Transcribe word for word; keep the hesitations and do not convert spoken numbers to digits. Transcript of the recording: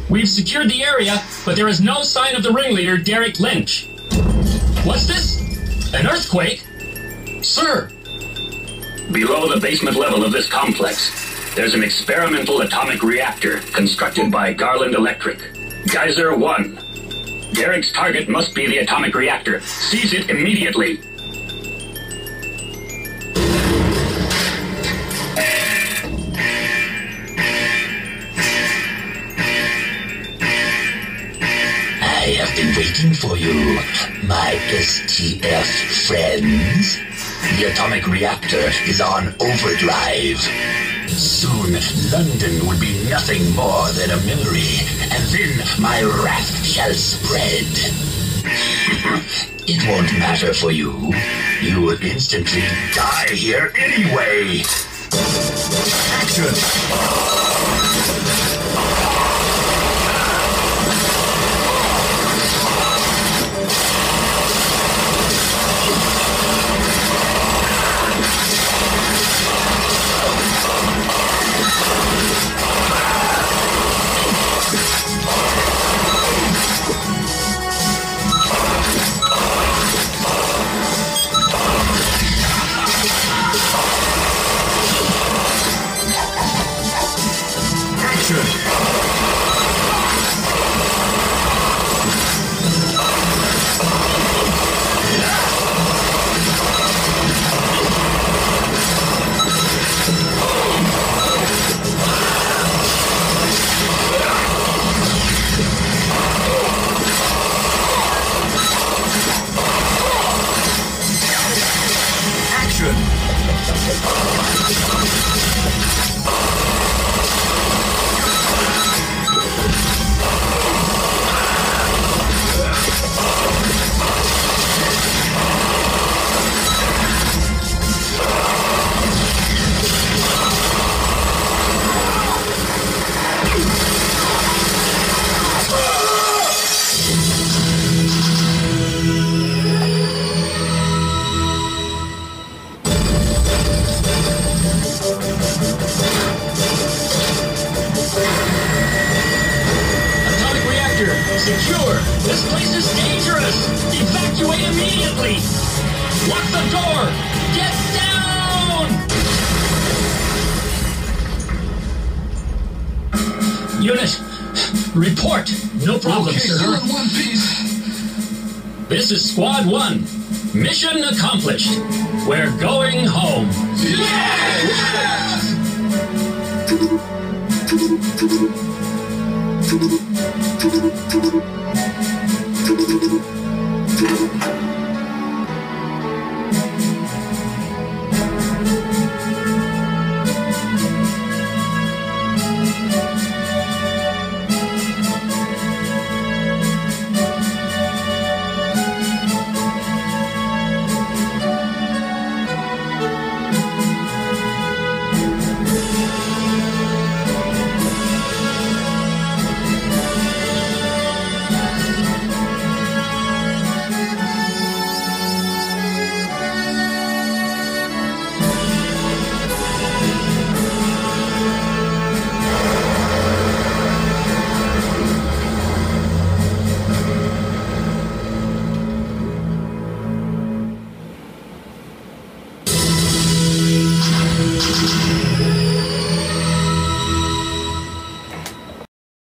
We've secured the area, but there is no sign of the ringleader, Derek Lynch. What's this? An earthquake? Sir! Below the basement level of this complex, there's an experimental atomic reactor constructed by Garland Electric. Geyser one. Derek's target must be the atomic reactor. Seize it immediately. I have been waiting for you, my S T F friends. The atomic reactor is on overdrive. Soon, London will be nothing more than a memory, and then my wrath shall spread. It won't matter for you. You will instantly die here anyway. Action! Secure! This place is dangerous! Evacuate immediately! Lock the door! Get down! Unit, report. No problem, okay, sir. You're in one piece. This is Squad One. Mission accomplished. We're going home. Yes! Yes!